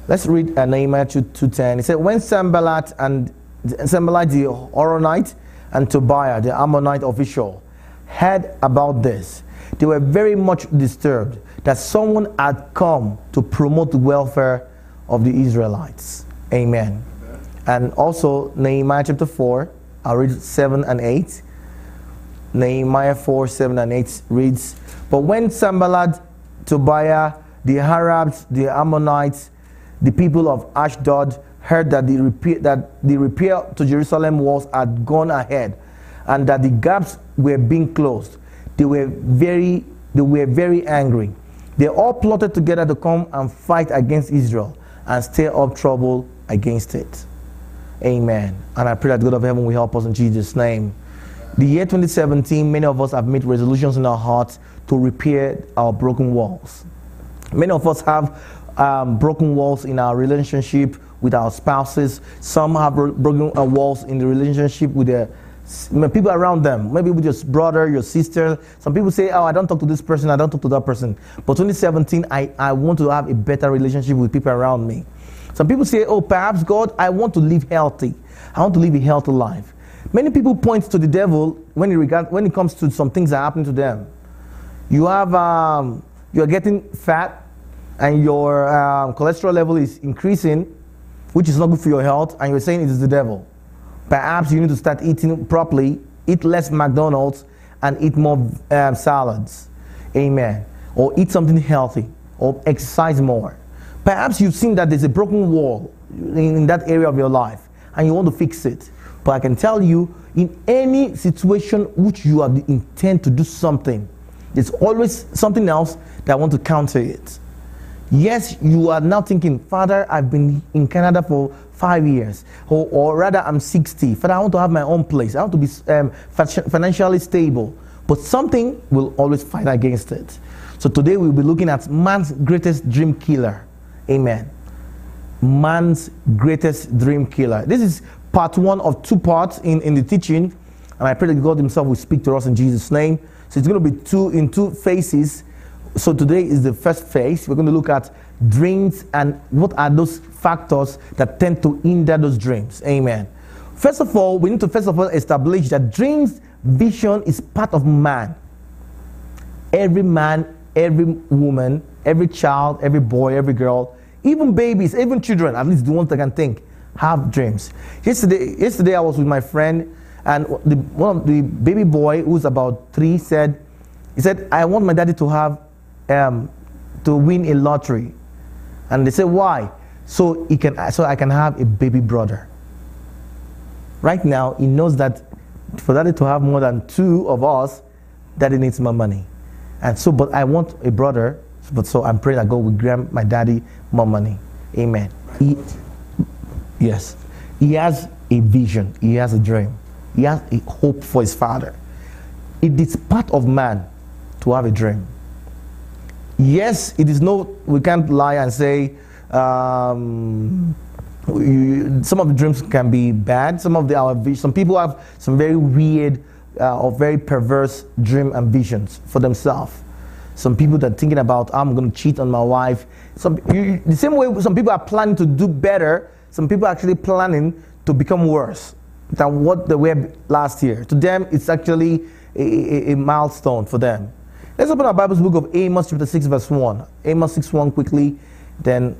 Let's read Nehemiah 2:10. It said, when Sanballat the Horonite and Tobiah, the Ammonite official, heard about this, they were very much disturbed that someone had come to promote the welfare of the Israelites. Amen. And also Nehemiah chapter 4, I'll read 7 and 8. Nehemiah 4, 7 and 8 reads, but when Sanballat, Tobiah, the Arabs, the Ammonites, the people of Ashdod heard that the repair to Jerusalem walls had gone ahead and that the gaps were being closed, they were very angry. They all plotted together to come and fight against Israel and stir up trouble against it. Amen. And I pray that God of heaven will help us in Jesus' name. The year 2017, many of us have made resolutions in our hearts to repair our broken walls. Many of us have broken walls in our relationship with our spouses. Some have broken walls in the relationship with the people around them, maybe with your brother, your sister. Some people say, oh, I don't talk to this person, I don't talk to that person. But 2017, I want to have a better relationship with people around me. Some people say, oh, perhaps God, I want to live healthy. I want to live a healthy life. Many people point to the devil when it comes to some things that happen to them. You're getting fat and your cholesterol level is increasing, which is not good for your health, and you're saying it is the devil. Perhaps you need to start eating properly, eat less McDonald's, and eat more salads. Amen. Or eat something healthy, or exercise more. Perhaps you've seen that there's a broken wall in that area of your life, and you want to fix it. But I can tell you, in any situation which you have the intent to do something, there's always something else that want to counter it. Yes, you are now thinking, Father, I've been in Canada for 5 years, or rather I'm 60. Father, I want to have my own place. I want to be financially stable. But something will always fight against it. So today we'll be looking at man's greatest dream killer. Amen. Man's greatest dream killer. This is part 1 of 2 parts in the teaching. And I pray that God himself will speak to us in Jesus' name. So it's going to be in two phases. So today is the first phase. We're going to look at dreams and what are those factors that tend to hinder those dreams. Amen. First of all, we need to establish that dreams, vision is part of man. Every man, every woman, every child, every boy, every girl, even babies, even children, at least the ones that can think, have dreams. Yesterday I was with my friend, and one of the baby boy who's about 3 said, I want my daddy to have to win a lottery. And they said, why? So I can have a baby brother. Right now, he knows that for daddy to have more than 2 of us, daddy needs more money. And so, but I want a brother, so I'm praying that God will grant my daddy more money. Amen. Yes. He has a vision. He has a dream. He has a hope for his father. It is part of man to have a dream. Yes, it is we can't lie and say some of the dreams can be bad. Some people have some very weird or very perverse dream and visions for themselves. Some people that are thinking about, I'm going to cheat on my wife. The same way some people are planning to do better, some people are actually planning to become worse than what they were last year. To them, it's actually a milestone for them. Let's open our Bible's book of Amos chapter 6 verse 1. Amos 6:1 quickly, then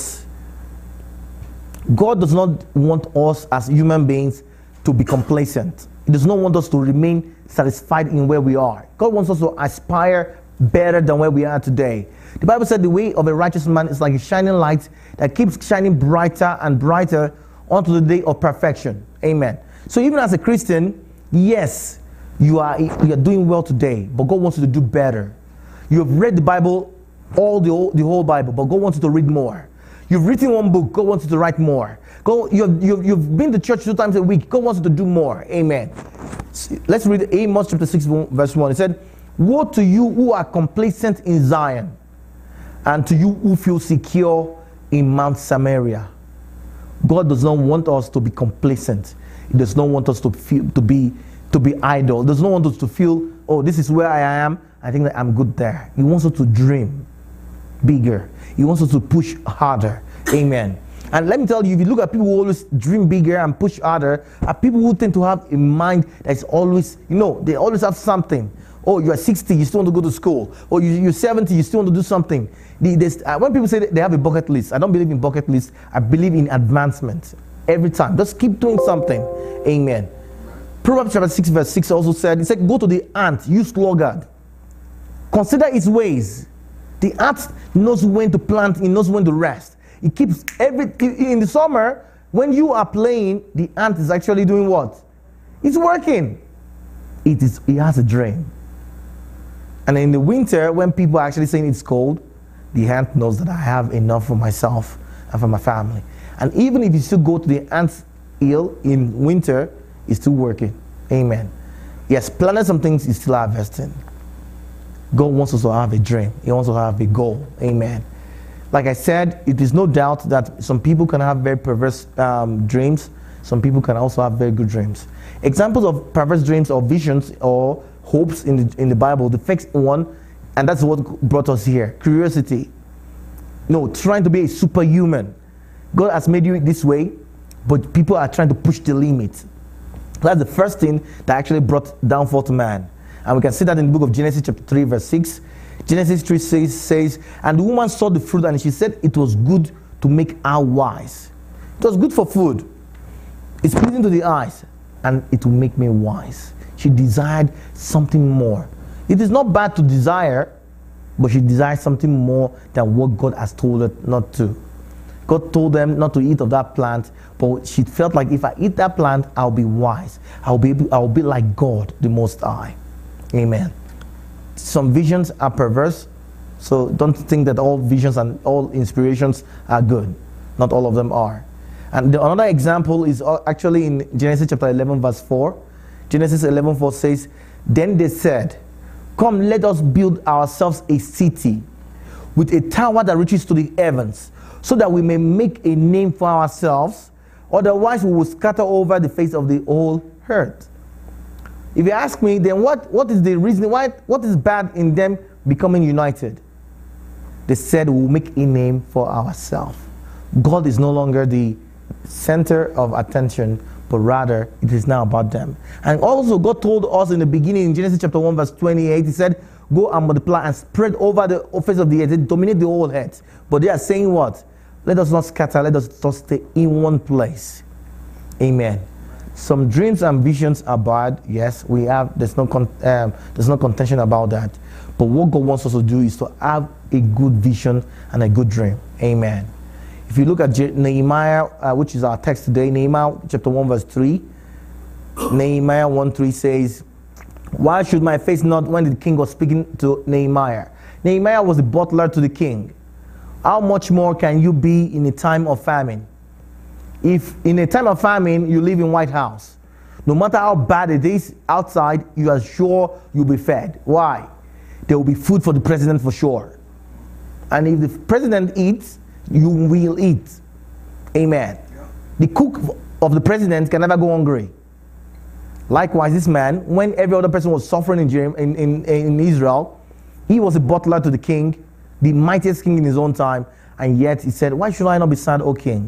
God does not want us as human beings to be complacent. He does not want us to remain satisfied in where we are. God wants us to aspire better than where we are today. The Bible said the way of a righteous man is like a shining light that keeps shining brighter and brighter unto the day of perfection. Amen. So even as a Christian, yes, you are doing well today, but God wants you to do better. You have read the Bible, the whole Bible, but God wants you to read more. You've written one book, God wants you to write more. You've been to church 2 times a week, God wants you to do more. Amen. Let's read Amos chapter 6 verse 1. It said, woe to you who are complacent in Zion, and to you who feel secure in Mount Samaria. God does not want us to be complacent. He does not want us to be idle. He does not want us to feel, oh, this is where I am, I think that I'm good there. He wants us to dream bigger. He wants us to push harder. Amen. And let me tell you, if you look at people who always dream bigger and push harder, are people who tend to have a mind that's always, they always have something. Oh, you're 60, you still want to go to school. Or you're 70, you still want to do something. When people say they have a bucket list, I don't believe in bucket list. I believe in advancement. Every time. Just keep doing something. Amen. Proverbs chapter 6 verse 6 also said, it said, go to the ant, you sluggard. Consider its ways. The ant knows when to plant, it knows when to rest. It keeps in the summer, when you are playing, the ant is actually doing what? It's working. It has a dream. And in the winter, when people are actually saying it's cold, the ant knows that I have enough for myself and for my family. And even if you still go to the ant hill in winter, it's still working. Amen. Yes, planting some things is still harvesting. God wants us to have a dream. He wants us to have a goal. Amen. Like I said, it is no doubt that some people can have very perverse dreams. Some people can also have very good dreams. Examples of perverse dreams or visions or hopes in the Bible. The first one, and that's what brought us here, curiosity. No, trying to be a superhuman. God has made you this way, but people are trying to push the limit. That's the first thing that actually brought downfall to man. And we can see that in the book of Genesis chapter 3 verse 6. Genesis 3 says, and the woman saw the fruit and she said it was good to make her wise. It was good for food. It's pleasing to the eyes and it will make me wise. She desired something more. It is not bad to desire, but she desired something more than what God has told her not to. God told them not to eat of that plant, but she felt like if I eat that plant, I'll be wise. I'll be like God, the Most High. Amen. Some visions are perverse, so don't think that all visions and all inspirations are good. Not all of them are. And another example is actually in Genesis chapter 11 verse 4. Genesis 11:4 says, then they said, come, let us build ourselves a city with a tower that reaches to the heavens, so that we may make a name for ourselves, otherwise we will scatter over the face of the whole earth. If you ask me, then what is the reason, what is bad in them becoming united? They said we'll make a name for ourselves. God is no longer the center of attention, but rather it is now about them. And also God told us in the beginning in Genesis chapter 1 verse 28, he said, go and multiply and spread over the face of the earth, dominate the whole earth. But they are saying what? Let us not scatter, let us just stay in one place. Amen. Some dreams and visions are bad. Yes, we have. There's no contention about that. But what God wants us to do is to have a good vision and a good dream. Amen. If you look at Nehemiah, which is our text today, Nehemiah chapter 1 verse 3. Nehemiah 1:3 says, why should my face not, when the king was speaking to Nehemiah? Nehemiah was the butler to the king. How much more can you be in a time of famine? If in a time of famine, you live in White House, no matter how bad it is outside, you are sure you'll be fed. Why? There will be food for the president for sure. And if the president eats, you will eat. Amen. Yeah. The cook of the president can never go hungry. Likewise, this man, when every other person was suffering in Israel, he was a butler to the king, the mightiest king in his own time, and yet he said, why should I not be sad, O king?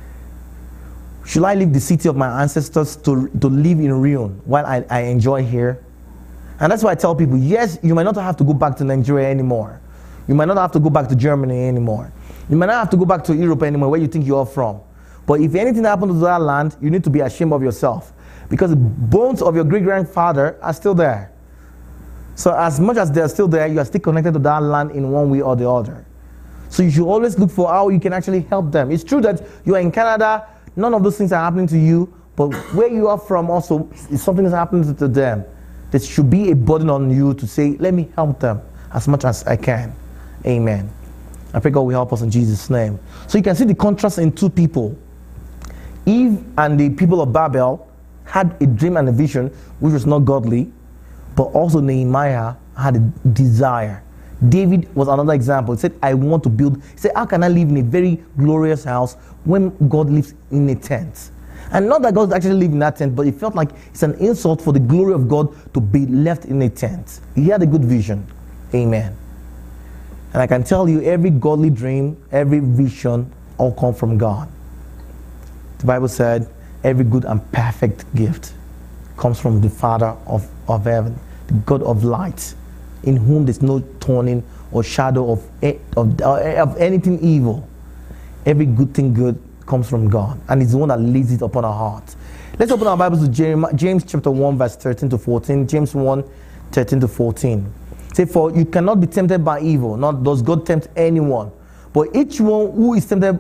Should I leave the city of my ancestors to live in ruin while I enjoy here? And that's why I tell people, yes, you might not have to go back to Nigeria anymore. You might not have to go back to Germany anymore. You might not have to go back to Europe anymore, where you think you're from. But if anything happens to that land, you need to be ashamed of yourself, because the bones of your great-grandfather are still there. So as much as they're still there, you are still connected to that land in one way or the other. So you should always look for how you can actually help them. It's true that you are in Canada, none of those things are happening to you, but where you are from also, if something is happening to them, there should be a burden on you to say, let me help them as much as I can. Amen. I pray God will help us in Jesus' name. So you can see the contrast in two people. Eve and the people of Babel had a dream and a vision which was not godly, but also Nehemiah had a desire. David was another example. He said, I want to build. He said, how can I live in a very glorious house when God lives in a tent? And not that God actually lived in that tent, but it felt like it's an insult for the glory of God to be left in a tent. He had a good vision. Amen. And I can tell you, every godly dream, every vision all come from God. The Bible said every good and perfect gift comes from the Father of heaven, the God of light, in whom there's no turning or shadow of anything evil. Every good thing good comes from God, and it's the one that lays it upon our hearts. Let's open our Bibles to James chapter 1 verse 13 to 14. James 1, 13 to 14. Say, for you cannot be tempted by evil, nor does God tempt anyone. But each one who is tempted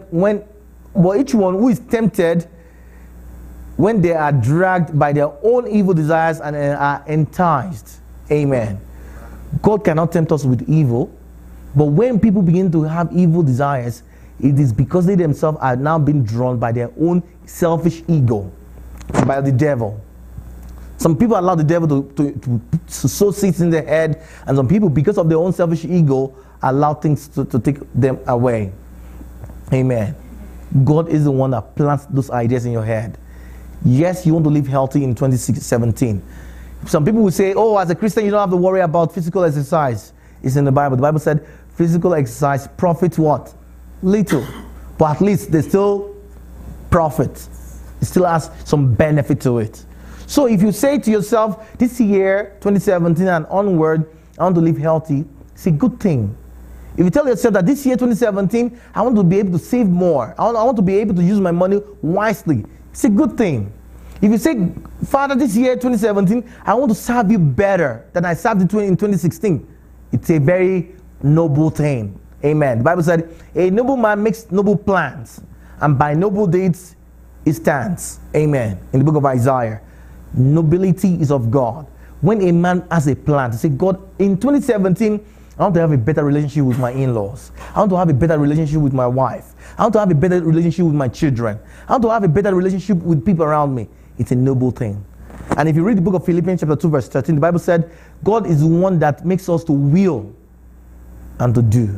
when they are dragged by their own evil desires and are enticed. Amen. God cannot tempt us with evil, but when people begin to have evil desires, it is because they themselves are now being drawn by their own selfish ego, by the devil. Some people allow the devil to sow seeds in their head, and some people, because of their own selfish ego, allow things to take them away. Amen. God is the one that plants those ideas in your head. Yes, you want to live healthy in 2017. Some people will say, oh, as a Christian, you don't have to worry about physical exercise. It's in the Bible. The Bible said physical exercise profits what? Little. But at least there's still profit. It still has some benefit to it. So if you say to yourself, this year, 2017 and onward, I want to live healthy, it's a good thing. If you tell yourself that this year, 2017, I want to be able to save more, I want to be able to use my money wisely, it's a good thing. If you say, Father, this year, 2017, I want to serve you better than I served in 2016, it's a very noble thing. Amen. The Bible said, a noble man makes noble plans, and by noble deeds he stands. Amen. In the book of Isaiah, nobility is of God. When a man has a plan to say, God, in 2017, I want to have a better relationship with my in-laws. I want to have a better relationship with my wife. I want to have a better relationship with my children. I want to have a better relationship with people around me. It's a noble thing. And if you read the book of Philippians chapter 2 verse 13, the Bible said, God is the one that makes us to will and to do.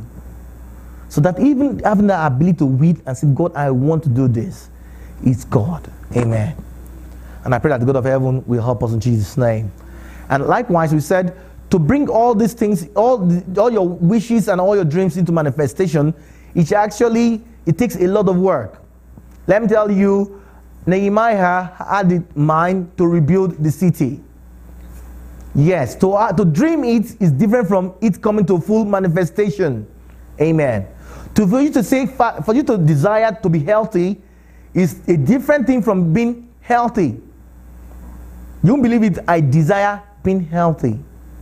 So that even having the ability to will and say, God, I want to do this, is God. Amen. And I pray that the God of heaven will help us in Jesus' name. And likewise, we said, to bring all these things, all your wishes and all your dreams into manifestation, it takes a lot of work. Let me tell you, Nehemiah had in mind to rebuild the city. Yes, to dream it is different from it coming to full manifestation. Amen. For you to desire to be healthy is a different thing from being healthy. You won't believe it, I desire being healthy.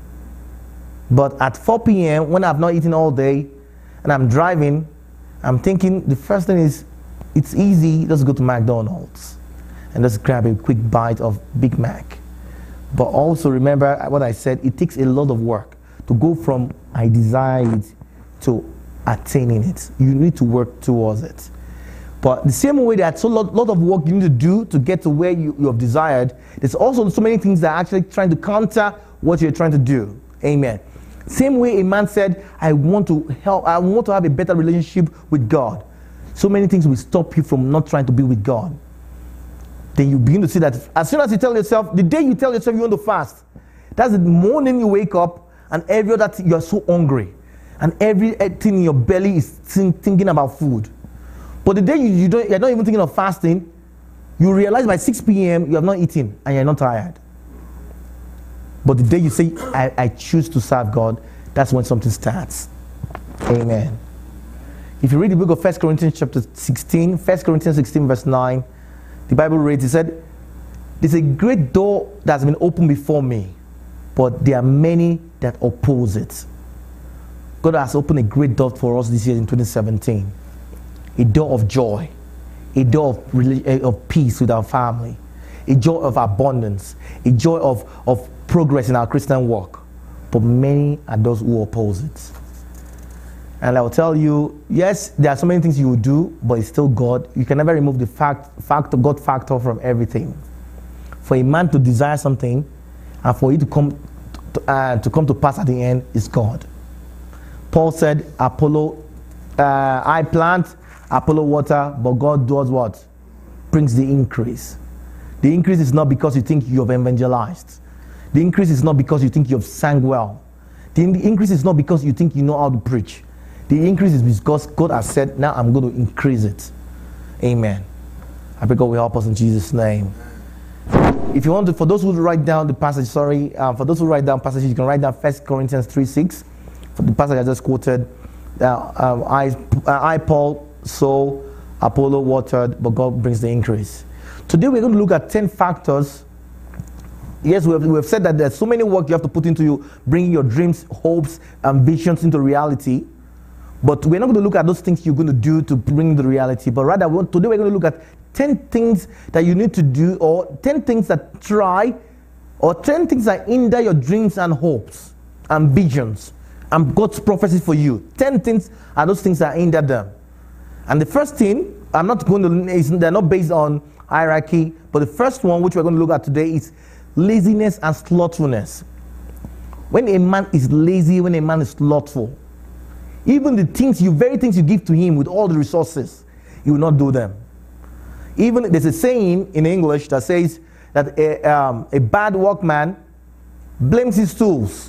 But at 4 p.m., when I've not eaten all day, and I'm driving, I'm thinking the first thing is, it's easy, let's go to McDonald's. And let's grab a quick bite of Big Mac. But also remember what I said, it takes a lot of work to go from I desire it to attaining it. You need to work towards it. But the same way there's a lot of work you need to do to get to where you have desired, there's also so many things that are actually trying to counter what you're trying to do. Amen. Same way a man said, I want to have a better relationship with God. So many things will stop you from not trying to be with God. Then you begin to see that as soon as you tell yourself, the day you tell yourself you want to fast, that's the morning you wake up and every other thing, you're so hungry. And everything in your belly is thinking about food. But the day you're not even thinking of fasting, you realize by 6 p.m. you have not eaten and you're not tired. But the day you say, I choose to serve God, that's when something starts. Amen. If you read the book of 1 Corinthians chapter 16, 1 Corinthians 16 verse 9, the Bible reads, it said, there's a great door that's been opened before me, but there are many that oppose it. God has opened a great door for us this year in 2017. A door of joy, a door of peace with our family, a joy of abundance, a joy of progress in our Christian walk. But many are those who oppose it. And I will tell you, yes, there are so many things you will do, but it's still God. You can never remove the God factor from everything. For a man to desire something and for it to come to pass at the end is God. Paul said, I plant, Apollo water, but God does what? Brings the increase. The increase is not because you think you have evangelized. The increase is not because you think you have sang well. The increase is not because you think you know how to preach. The increase is because God has said, now I'm going to increase it. Amen. I pray God will help us in Jesus' name. If you want to, for those who write down the passage, for those who write down passages, you can write down 1 Corinthians 3:6. For the passage I just quoted, I, Paul, sow, Apollo watered, but God brings the increase. Today we're going to look at 10 factors. Yes, we have said that there's so many work you have to put into you, bringing your dreams, hopes, ambitions into reality. But we're not going to look at those things you're going to do to bring the reality, but rather today we're going to look at 10 things that you need to do, or 10 things that try, or 10 things that hinder your dreams and hopes, ambitions, and God's prophecy for you. 10 things are those things that hinder them. And the first thing, they're not based on hierarchy, but the first one which we're going to look at today is laziness and slothfulness. When a man is lazy, when a man is slothful, even the very things you give to him with all the resources, he will not do them. Even there's a saying in English that says that a bad workman blames his tools.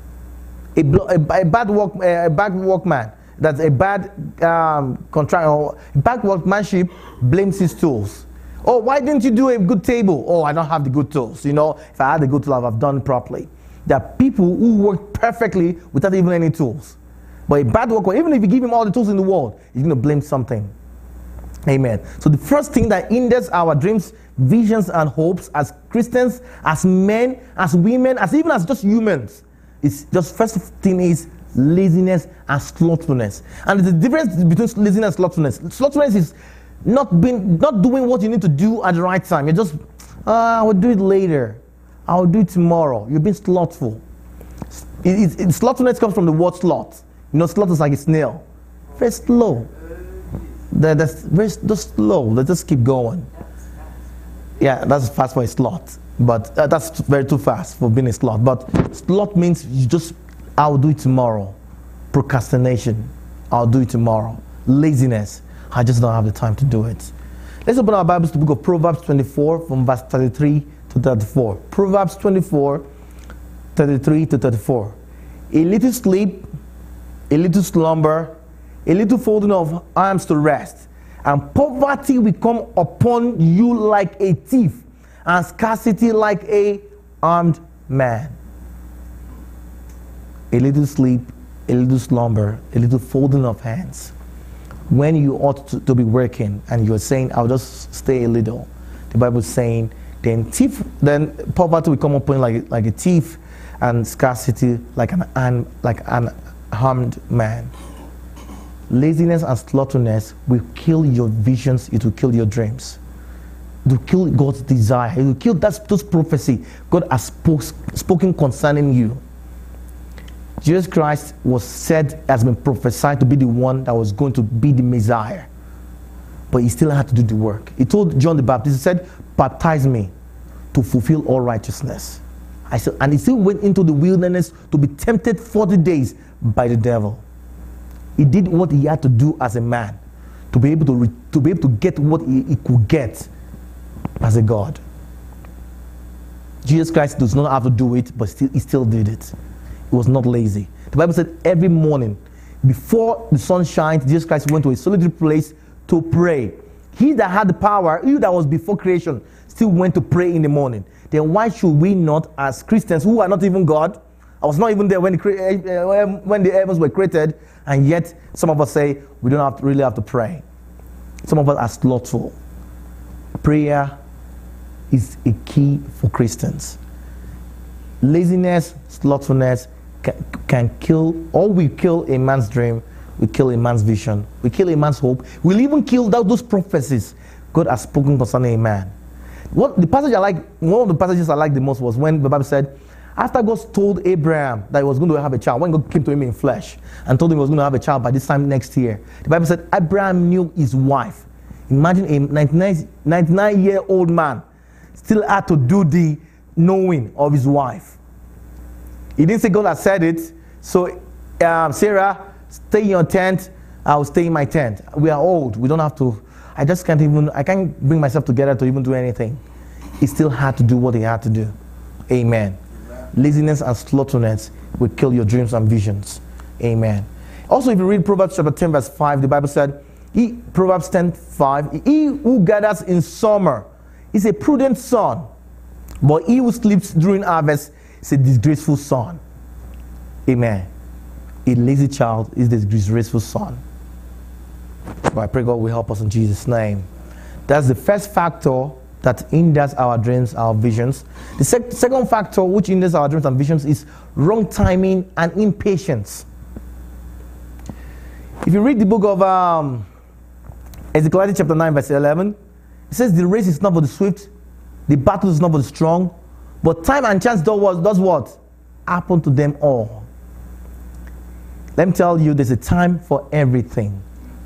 A bad workman, that's a bad contract, or bad workmanship, blames his tools. Oh, why didn't you do a good table? Oh, I don't have the good tools. You know, if I had the good tools, I would have done it properly. There are people who work perfectly without even any tools. But a bad worker, even if you give him all the tools in the world, he's going to blame something. Amen. So the first thing that hinders our dreams, visions, and hopes as Christians, as men, as women, even as just humans, is just first thing is laziness and slothfulness. And the difference between laziness and slothfulness. Slothfulness is not doing what you need to do at the right time. You're just, I will do it later. I'll do it tomorrow. You're being slothful. Slothfulness comes from the word sloth. You know, sloth is like a snail. Very slow. That's very just slow. They just keep going. Yeah, that's fast for a sloth. But that's very too fast for being a sloth. But sloth means I'll do it tomorrow. Procrastination. I'll do it tomorrow. Laziness. I just don't have the time to do it. Let's open our Bibles to the book of Proverbs 24 from verse 33 to 34. Proverbs 24, 33 to 34. A little sleep, a little slumber, a little folding of arms to rest, and poverty will come upon you like a thief, and scarcity like a armed man. A little sleep, a little slumber, a little folding of hands. When you ought to be working and you're saying, I'll just stay a little, the Bible is saying, then poverty will come upon you like a thief, and scarcity like an harmed man. Laziness and slothfulness will kill your visions. It will kill your dreams. It will kill God's desire. It will kill those prophecy God has spoken concerning you. Jesus Christ has been prophesied to be the one that was going to be the Messiah. But he still had to do the work. He told John the Baptist, he said, baptize me to fulfill all righteousness. And he still went into the wilderness to be tempted 40 days by the devil. He did what he had to do as a man to be able to get what he could get as a God. Jesus Christ does not have to do it, but he still did it. He was not lazy. The Bible said every morning, before the sun shines, Jesus Christ went to a solitary place to pray. He that had the power, he that was before creation, still went to pray in the morning. Then why should we not, as Christians who are not even God? I was not even there when the heavens were created, and yet some of us say we don't really have to pray. Some of us are slothful. Prayer is a key for Christians. Laziness, slothfulness can kill, or will kill a man's dream, will kill a man's vision, will kill a man's hope, will even kill those prophecies God has spoken concerning a man. One of the passages I like the most was when the Bible said, after God told Abraham that he was going to have a child, when God came to him in flesh and told him he was going to have a child by this time next year, the Bible said Abraham knew his wife. Imagine a 99-year-old man still had to do the knowing of his wife. He didn't say God had said it. So Sarah, stay in your tent, I will stay in my tent. We are old, we don't have to, I can't bring myself together to even do anything. He still had to do what he had to do. Amen. Laziness and slothfulness will kill your dreams and visions. Amen. Also, if you read Proverbs chapter 10 verse 5, the Bible said, Proverbs 10:5, he who gathers in summer is a prudent son, but he who sleeps during harvest is a disgraceful son. Amen. A lazy child is the disgraceful son. But I pray God will help us in Jesus' name. That's the first factor that hinders our dreams, our visions. The second factor which hinders our dreams and visions is wrong timing and impatience. If you read the book of Ezekiel chapter 9 verse 11, it says the race is not for the swift, the battle is not for the strong, but time and chance does what? Happen to them all. Let me tell you, there's a time for everything.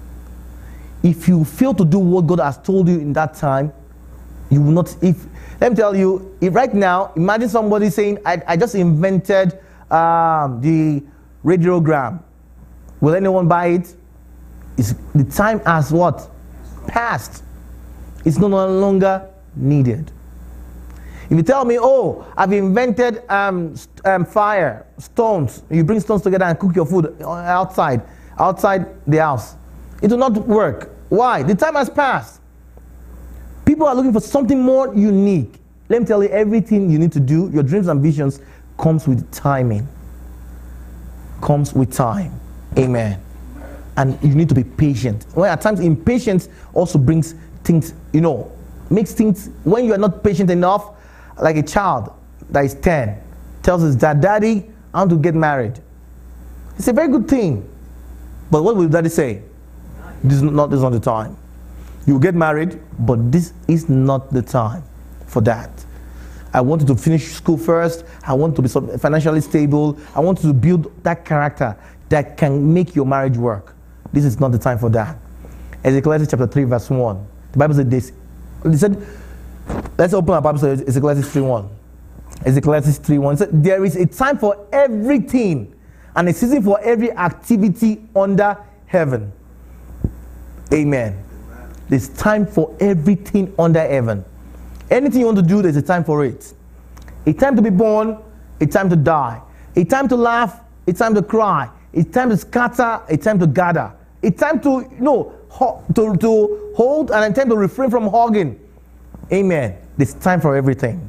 If you fail to do what God has told you in that time, you will not. Let me tell you, if right now, imagine somebody saying, I just invented the radiogram. Will anyone buy it? The time has what? Passed. It's no longer needed. If you tell me, oh, I've invented fire, stones, you bring stones together and cook your food outside the house, it will not work. Why? The time has passed. People are looking for something more unique. Let me tell you, everything you need to do, your dreams and visions, comes with timing. Comes with time. Amen. And you need to be patient. Well, at times, impatience also brings things, makes things, when you are not patient enough, like a child that is 10, tells his dad, Daddy, I want to get married. It's a very good thing. But what will daddy say? This is not the time. You will get married, but this is not the time for that. I want you to finish school first. I want to be financially stable. I want you to build that character that can make your marriage work. This is not the time for that. Ezekiel chapter 3 verse 1. The Bible said this. It said, let's open our Bible to Ezekiel 3:1. Ezekiel 3:1. It said, there is a time for everything and a season for every activity under heaven. Amen. There's time for everything under heaven. Anything you want to do, there's a time for it. A time to be born, a time to die. A time to laugh, a time to cry. A time to scatter, a time to gather. A time to, to hold and a time to refrain from hugging. Amen. There's time for everything.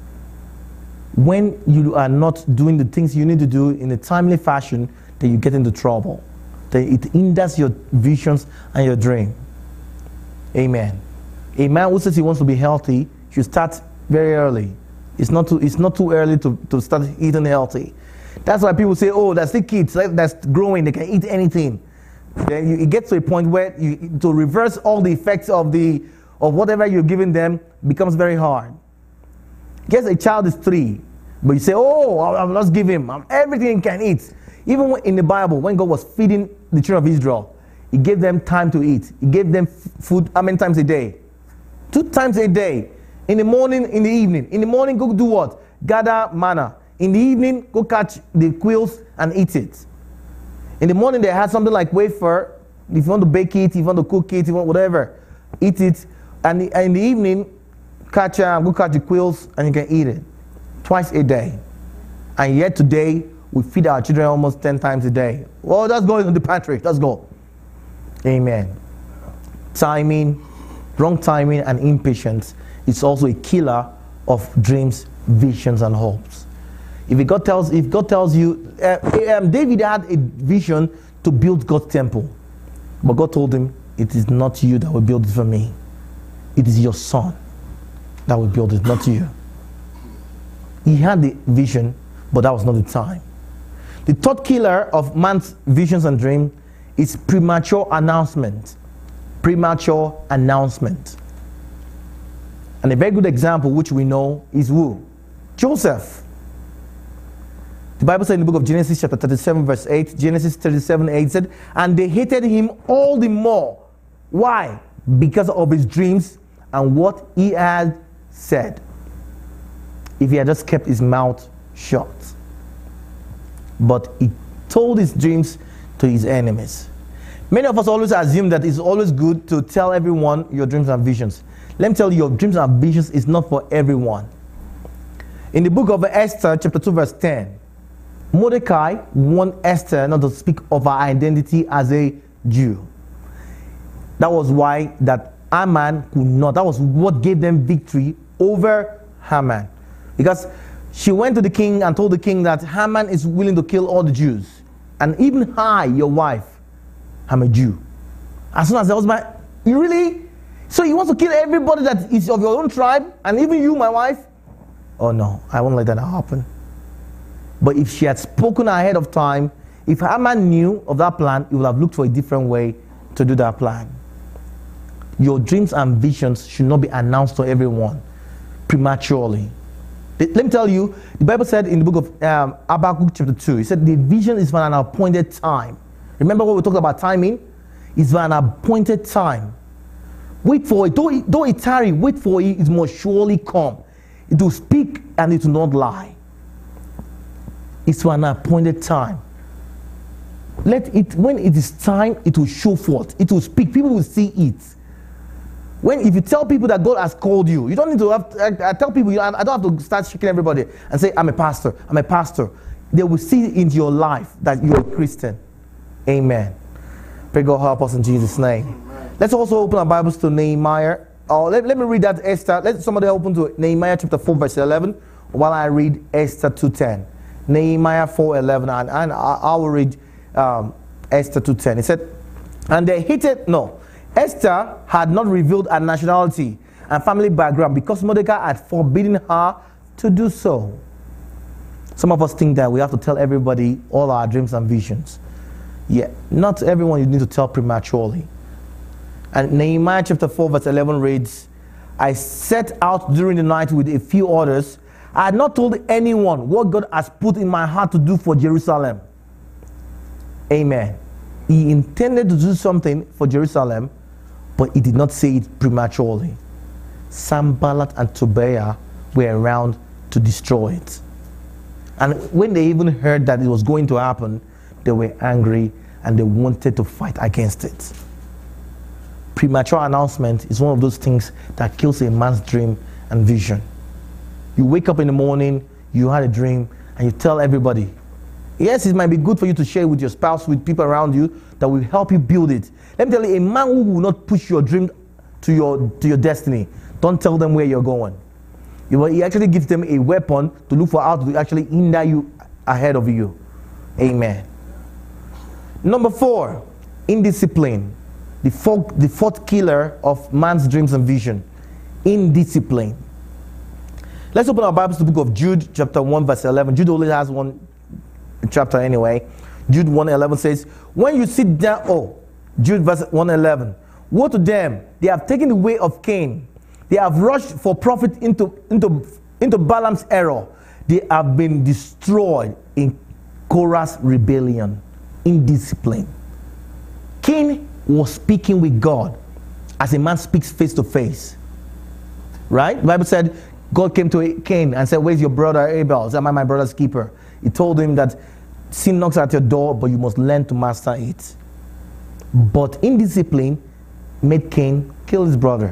When you are not doing the things you need to do in a timely fashion, then you get into trouble. Then it hinders your visions and your dream. Amen. A man who says he wants to be healthy should start very early. It's not too early to start eating healthy. That's why people say, oh, that's the kids that's growing, they can eat anything. Then it gets to a point where to reverse all the effects of whatever you're giving them becomes very hard. Guess a child is 3, but you say, oh, I'll just give him everything he can eat. Even in the Bible, when God was feeding the children of Israel, He gave them time to eat. He gave them food how many times a day? 2 times a day. In the morning, in the evening. In the morning, go do what? Gather manna. In the evening, go catch the quails and eat it. In the morning, they had something like wafer. If you want to bake it, if you want to cook it, if you want whatever, eat it. And in the evening, go catch the quails and you can eat it. Twice a day. And yet today, we feed our children almost 10 times a day. Well, let's go into the pantry. Let's go. Amen. Timing, wrong timing, and impatience is also a killer of dreams, visions, and hopes. If God tells you, David had a vision to build God's temple, but God told him, it is not you that will build it for me. It is your son that will build it, not you. He had the vision, but that was not the time. The third killer of man's visions and dreams is premature announcement. Premature announcement. And a very good example, which we know, is who? Joseph. The Bible said in the book of Genesis chapter 37 verse 8, Genesis 37:8 said, and they hated him all the more. Why? Because of his dreams and what he had said. If he had just kept his mouth shut. But he told his dreams to his enemies. Many of us always assume that it's always good to tell everyone your dreams and visions. Let me tell you, your dreams and visions is not for everyone. In the book of Esther, chapter 2, verse 10, Mordecai warned Esther not to speak of her identity as a Jew. That was why that Haman could not. That was what gave them victory over Haman. Because she went to the king and told the king that Haman is willing to kill all the Jews. And even I, your wife, I'm a Jew. As soon as the husband, you really? So you want to kill everybody that is of your own tribe? And even you, my wife? Oh no, I won't let that happen. But if she had spoken ahead of time, if Haman knew of that plan, he would have looked for a different way to do that plan. Your dreams and visions should not be announced to everyone prematurely. Let me tell you, the Bible said in the book of Habakkuk chapter 2, it said the vision is for an appointed time. Remember what we talked about timing? It's for an appointed time. Wait for it. Though it tarry, wait for it. It must surely come. It will speak and it will not lie. It's for an appointed time. Let it, when it is time, it will show forth. It will speak. People will see it. If you tell people that God has called you, you don't need to I tell people, I don't have to start shaking everybody and say, I'm a pastor. I'm a pastor. They will see in your life that you're a Christian. Amen. Pray God help us in Jesus' name. Amen. Let's also open our Bibles to Nehemiah. Let me read that Esther. Let somebody open to Nehemiah chapter 4 verse 11 while I read Esther 2:10. Nehemiah 4:11 and I will read Esther 2:10. It said, and they hated, Esther had not revealed her nationality and family background because Mordecai had forbidden her to do so. Some of us think that we have to tell everybody all our dreams and visions. Yeah, not everyone you need to tell prematurely. And Nehemiah chapter 4 verse 11 reads, I set out during the night with a few orders. I had not told anyone what God has put in my heart to do for Jerusalem. Amen. He intended to do something for Jerusalem, but he did not say it prematurely. Sanballat and Tobiah were around to destroy it. And when they even heard that it was going to happen, they were angry and they wanted to fight against it. Premature announcement is one of those things that kills a man's dream and vision. You wake up in the morning, you had a dream, and you tell everybody. Yes, it might be good for you to share with your spouse, with people around you that will help you build it. Let me tell you, a man who will not push your dream to your destiny, don't tell them where you're going. He actually gives them a weapon to look for how to actually hinder you ahead of you. Amen. Number 4, indiscipline. The fourth killer of man's dreams and vision. Indiscipline. Let's open our Bibles to the book of Jude, chapter 1, verse 11. Jude only has one chapter anyway. Jude 1:11 says, when you sit down, Jude verse 1:11, woe to them, they have taken the way of Cain. They have rushed for profit into Balaam's error. They have been destroyed in Korah's rebellion. Indiscipline. Cain was speaking with God as a man speaks face to face. Right? The Bible said, God came to Cain and said, where's your brother Abel? He said, am I my brother's keeper? He told him that sin knocks at your door, but you must learn to master it. But indiscipline made Cain kill his brother.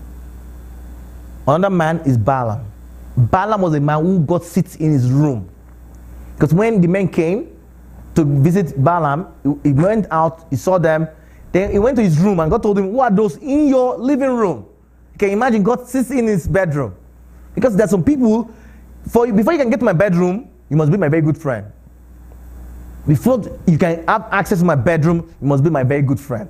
Another man is Balaam. Balaam was a man who got seats in his room. Because when the men came to visit Balaam, he went out, he saw them, then he went to his room and God told him, who are those in your living room? You can imagine God sits in his bedroom. Because there's some people, before you can get to my bedroom, you must be my very good friend. Before you can have access to my bedroom, you must be my very good friend.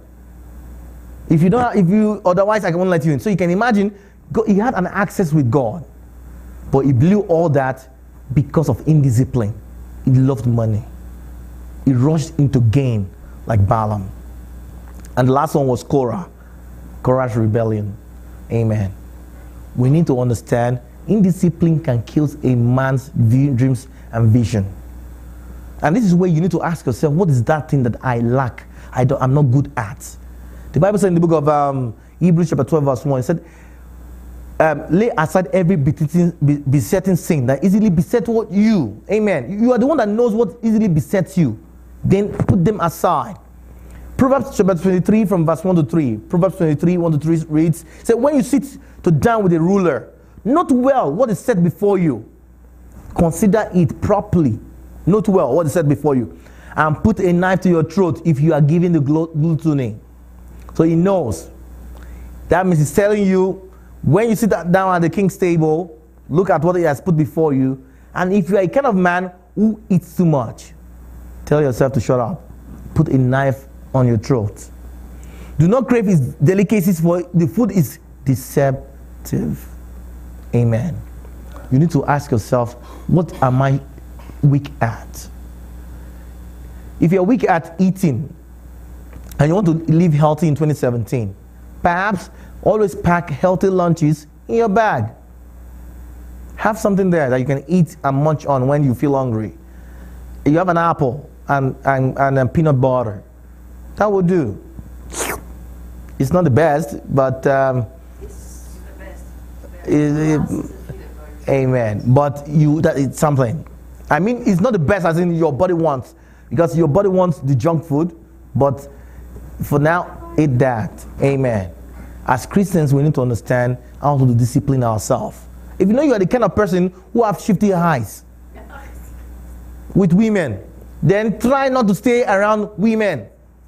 Otherwise I won't let you in. So you can imagine, he had an access with God, but he blew all that because of indiscipline. He loved money. He rushed into gain like Balaam. And the last one was Korah. Korah's rebellion. Amen. We need to understand indiscipline can kill a man's dreams and vision. And this is where you need to ask yourself, what is that thing that I lack, I'm not good at? The Bible said in the book of Hebrews chapter 12 verse 1, it said, lay aside every besetting sin that easily besets you. Amen. You are the one that knows what easily besets you. Then put them aside. Proverbs chapter 23 from verse 1 to 3. Proverbs 23, 1 to 3 reads, say, when you sit to down with a ruler, note well what is set before you. Consider it properly. Note well what is said before you. And put a knife to your throat if you are giving the gluttony. So he knows. That means he's telling you, when you sit down at the king's table, look at what he has put before you. And if you are a kind of man who eats too much, tell yourself to shut up. Put a knife on your throat. Do not crave his delicacies, for the food is deceptive. Amen. You need to ask yourself, what am I weak at? If you're weak at eating and you want to live healthy in 2017, perhaps always pack healthy lunches in your bag. Have something there that you can eat and munch on when you feel hungry. You have an apple and peanut butter. That will do. It's not the best, but it's the best. Amen. But it's something. I mean, it's not the best as in your body wants, because your body wants the junk food, but for now, eat that. Amen. As Christians, we need to understand how to discipline ourselves. If you know you are the kind of person who have shifty eyes with women, then try not to stay around women.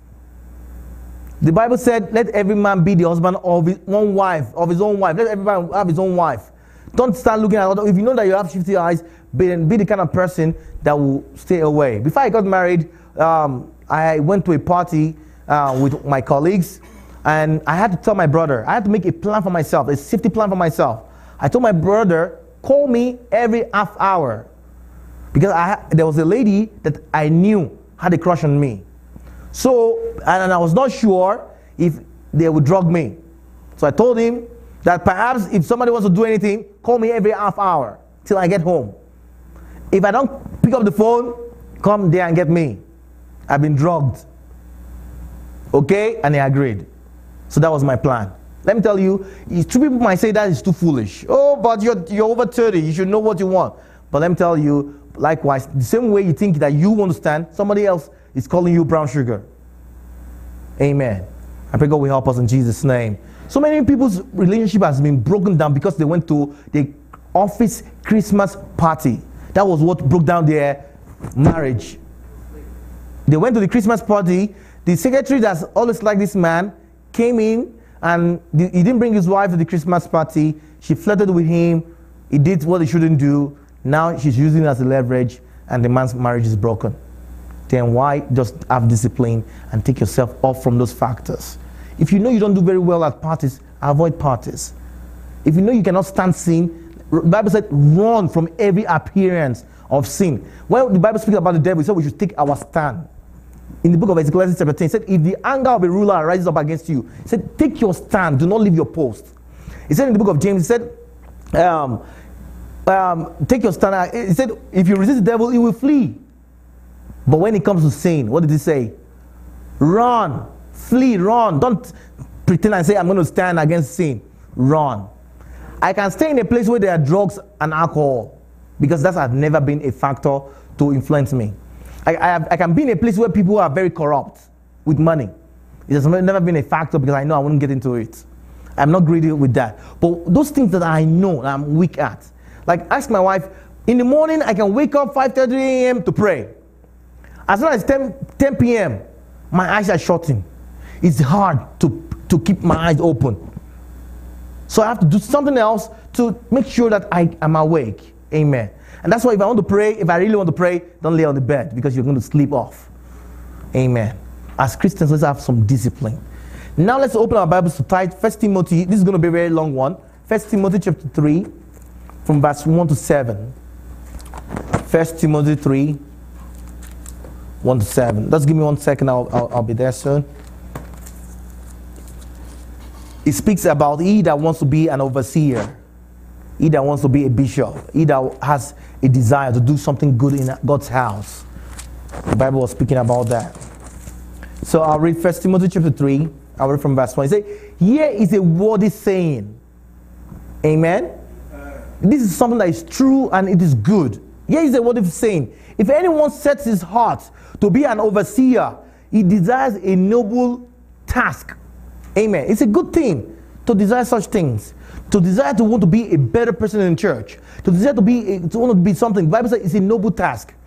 The Bible said, let every man be the husband of his own wife, of his own wife. Let every man have his own wife. Don't start looking at other. If you know that you have shifty eyes, be the kind of person that will stay away. Before I got married, I went to a party with my colleagues, and I had to tell my brother, I had to make a plan for myself, a safety plan for myself. I told my brother, call me every half hour, because there was a lady that I knew had a crush on me. So, and I was not sure if they would drug me. So I told him that perhaps if somebody wants to do anything, call me every half hour till I get home. If I don't pick up the phone, come there and get me. I've been drugged. Okay? And he agreed. So that was my plan. Let me tell you, two people might say that is too foolish. Oh, but you're over 30. You should know what you want. But let me tell you, likewise, the same way you think that you understand, somebody else is calling you brown sugar. Amen. I pray God will help us in Jesus' name. So many people's relationship has been broken down because they went to the office Christmas party. That was what broke down their marriage. They went to the Christmas party. The secretary that's always like this man came in, and he didn't bring his wife to the Christmas party. She flirted with him. He did what he shouldn't do. Now she's using it as a leverage, and the man's marriage is broken. Then why just have discipline and take yourself off from those factors? If you know you don't do very well at parties, avoid parties. If you know you cannot stand sin, the Bible said run from every appearance of sin. When the Bible speaks about the devil, it said we should take our stand. In the book of Ezekiel chapter 10, it said, if the anger of a ruler rises up against you, it said, take your stand, do not leave your post. It said in the book of James, it said, take your stand. It said, if you resist the devil, he will flee. But when it comes to sin, what did he say? Run, flee, run. Don't pretend and say, I'm going to stand against sin. Run. I can stay in a place where there are drugs and alcohol, because that has never been a factor to influence me. I can be in a place where people are very corrupt with money. It has never been a factor, because I know I won't get into it. I'm not greedy with that. But those things that I know that I'm weak at, like ask my wife, in the morning I can wake up 5:30 a.m. to pray. As soon as 10 p.m., my eyes are shutting. It's hard to keep my eyes open. So I have to do something else to make sure that I am awake. Amen. And that's why if I want to pray, if I really want to pray, don't lay on the bed, because you're going to sleep off. Amen. As Christians, let's have some discipline. Now let's open our Bibles to Tithe. 1 Timothy, this is going to be a very long one. 1 Timothy chapter 3, from verse 1 to 7. 1 Timothy 3, 1 to 7. Just give me 1 second, I'll be there soon. It speaks about he that wants to be an overseer, he that wants to be a bishop, he that has a desire to do something good in God's house. The Bible was speaking about that. So I'll read 1 Timothy chapter 3. I'll read from verse 1. It says, here is a worthy saying. Amen? This is something that is true and it is good. Here is a worthy saying. If anyone sets his heart to be an overseer, he desires a noble task. Amen. It's a good thing to desire such things. To desire to want to be a better person in church. To desire to want to be something. The Bible says it's a noble task.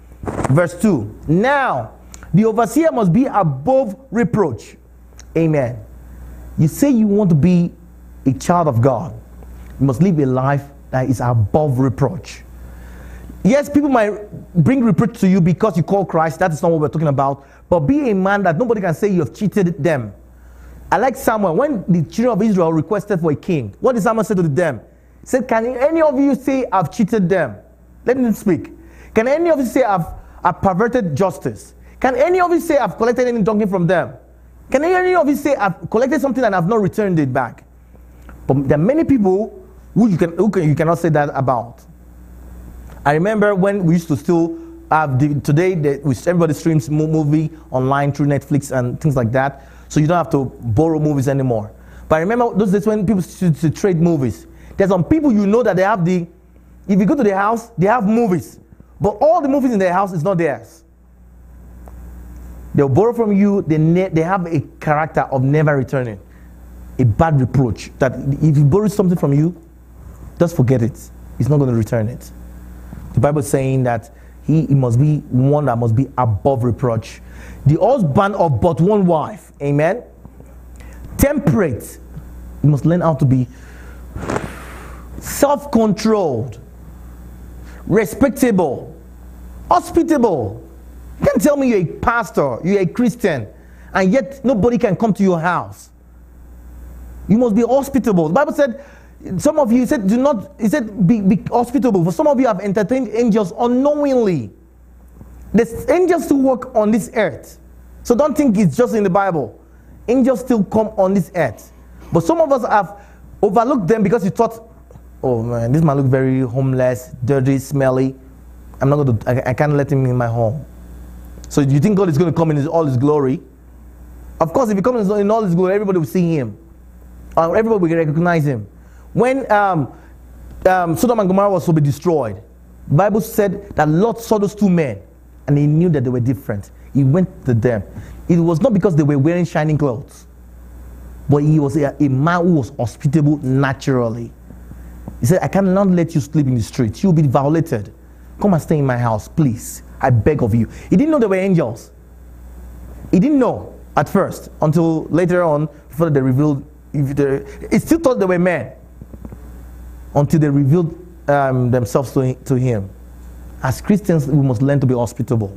Verse 2. Now, the overseer must be above reproach. Amen. You say you want to be a child of God. You must live a life that is above reproach. Yes, people might bring reproach to you because you call Christ. That is not what we're talking about. But be a man that nobody can say you have cheated them. I like Samuel. When the children of Israel requested for a king, what did Samuel say to them? He said, can any of you say I've cheated them? Let me speak. Can any of you say I've perverted justice? Can any of you say I've collected any donkey from them? Can any of you say I've collected something and I've not returned it back? But there are many people who you cannot say that about. I remember when we used to still have everybody streams movie online through Netflix and things like that, so you don't have to borrow movies anymore. But I remember those days when people used to trade movies. There's some people you know that they have if you go to their house, they have movies, but all the movies in their house is not theirs. They'll borrow from you. They have a character of never returning, a bad reproach that if you borrow something from you, just forget it. He's not going to return it. The Bible is saying that he must be one that must be above reproach. The husband of but one wife. Amen. Temperate. You must learn how to be self-controlled, respectable, hospitable. You can't tell me you're a pastor, you're a Christian, and yet nobody can come to your house. You must be hospitable. The Bible said, some of you said, be hospitable. For some of you have entertained angels unknowingly. There's angels still work on this earth. So don't think it's just in the Bible. Angels still come on this earth. But some of us have overlooked them because you thought, oh man, this man look very homeless, dirty, smelly. I can't let him in my home. So you think God is going to come in all his glory? Of course, if he comes in all his glory, everybody will see him. Everybody will recognize him. When Sodom and Gomorrah was to be destroyed, the Bible said that Lot saw those two men and he knew that they were different. He went to them. It was not because they were wearing shining clothes, but he was a man who was hospitable naturally. He said, I cannot let you sleep in the street. You'll be violated. Come and stay in my house, please. I beg of you. He didn't know they were angels. He didn't know at first until later on, before they revealed. He still thought they were men until they revealed themselves to him. As Christians, we must learn to be hospitable.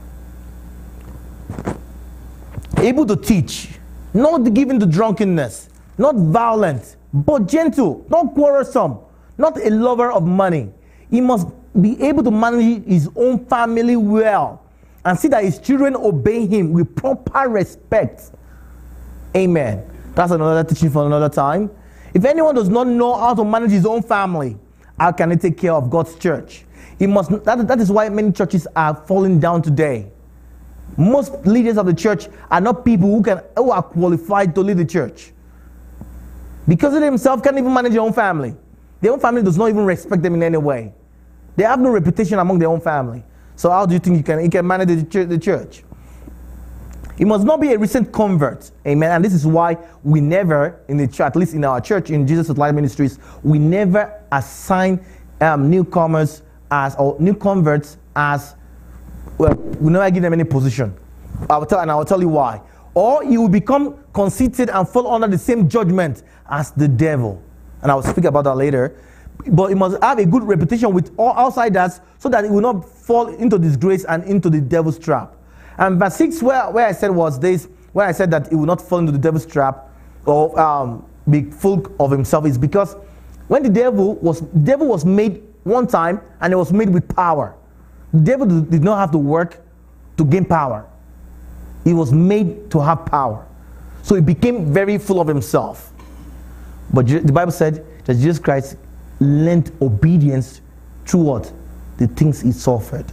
Able to teach, not given to drunkenness, not violent, but gentle, not quarrelsome, not a lover of money. He must be able to manage his own family well and see that his children obey him with proper respect. Amen. That's another teaching for another time. If anyone does not know how to manage his own family, how can he take care of God's church? He must. That is why many churches are falling down today. Most leaders of the church are not people who are qualified to lead the church, because they themselves can't even manage their own family. Their own family does not even respect them in any way. They have no reputation among their own family. So how do you think you can manage the church? He must not be a recent convert. Amen. And this is why we never, in the church, at least in our church, in Jesus' Light Ministries, we never assign newcomers or new converts as, well, we never give them any position. I will tell you why. Or you will become conceited and fall under the same judgment as the devil. And I will speak about that later. But it must have a good reputation with all outsiders so that it will not fall into disgrace and into the devil's trap. And verse 6 where I said was this, where I said that it will not fall into the devil's trap or be full of himself, is because when the devil was made one time and it was made with power. The devil did not have to work to gain power. He was made to have power. So he became very full of himself. But the Bible said that Jesus Christ learned obedience through what? The things he suffered.